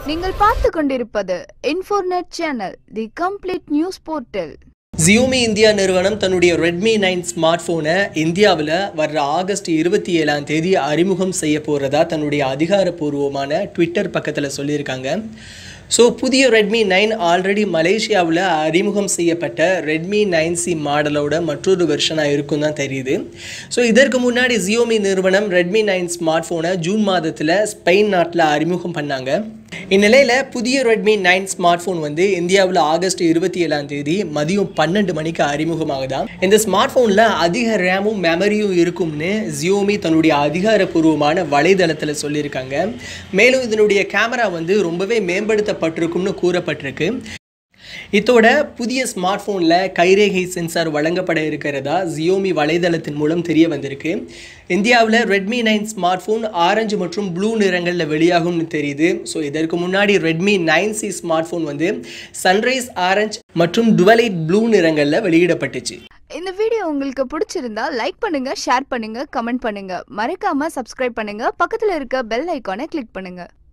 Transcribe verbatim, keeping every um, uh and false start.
நீங்கள் பார்த்து கொண்டிருப்பது Infornet channel, the complete news portal. Xiaomi India நிறுவனம் தன்னுடைய ரெட்மி நைன் ஸ்மார்ட் போனை இந்தியாவில் வர்ற ஆகஸ்ட் இருபத்தி ஏழாம் தேதி அறிமுகம் செய்ய போகிறதா தன்னுடைய அதிகாரப்பூர்வமான ட்விட்டர் பக்கத்தில் சொல்லியிருக்காங்க. ஸோ புதிய ரெட்மி நைன் ஆல்ரெடி மலேசியாவில் அறிமுகம் செய்யப்பட்ட ரெட்மி நைன் சி மாடலோட மற்றொரு வெர்ஷனாக இருக்கும் தான் தெரியுது. ஸோ இதற்கு முன்னாடி Xiaomi நிறுவனம் ரெட்மி நைன் ஸ்மார்ட் ஃபோனை ஜூன் மாதத்தில் ஸ்பெயின் நாட்டில் அறிமுகம் பண்ணாங்க. இந்நிலையில் புதிய ரெட்மி நைன் ஸ்மார்ட் ஃபோன் வந்து இந்தியாவில் ஆகஸ்ட் இருபத்தி ஏழாம் தேதி மதியம் பன்னெண்டு மணிக்கு அறிமுகமாகுதான். இந்த ஸ்மார்ட் ஃபோனில் அதிக ரேமும் மெமரியும் இருக்கும்னு Xiaomi தன்னுடைய அதிகாரப்பூர்வமான வலைதளத்தில் சொல்லியிருக்காங்க. மேலும் இதனுடைய கேமரா வந்து ரொம்பவே மேம்படுத்தப்பட்டிருக்கும்னு கூறப்பட்டிருக்கு. இதோட புதிய ஸ்மார்ட் ஃபோனில் கைரேகை சென்சார் வழங்கப்பட இருக்கிறதா Xiaomi வலைதளத்தின் மூலம் தெரிய வந்திருக்கு. இந்தியாவில் Redmi nine smart phone orange மற்றும் ப்ளூ நிறங்களில் வெளியாகும்னு தெரியுது. ஸோ இதற்கு முன்னாடி Redmi nine C smart phone வந்து சன்ரைஸ் ஆரஞ்சு மற்றும் டுவலைட் ப்ளூ நிறங்களில் வெளியிடப்பட்டுச்சு. இந்த வீடியோ உங்களுக்கு பிடிச்சிருந்தா லைக் பண்ணுங்க, ஷேர் பண்ணுங்க, கமெண்ட் பண்ணுங்க. மறக்காம சப்ஸ்கிரைப் பண்ணுங்க. பக்கத்தில் இருக்க பெல் ஐக்கானை கிளிக் பண்ணுங்க.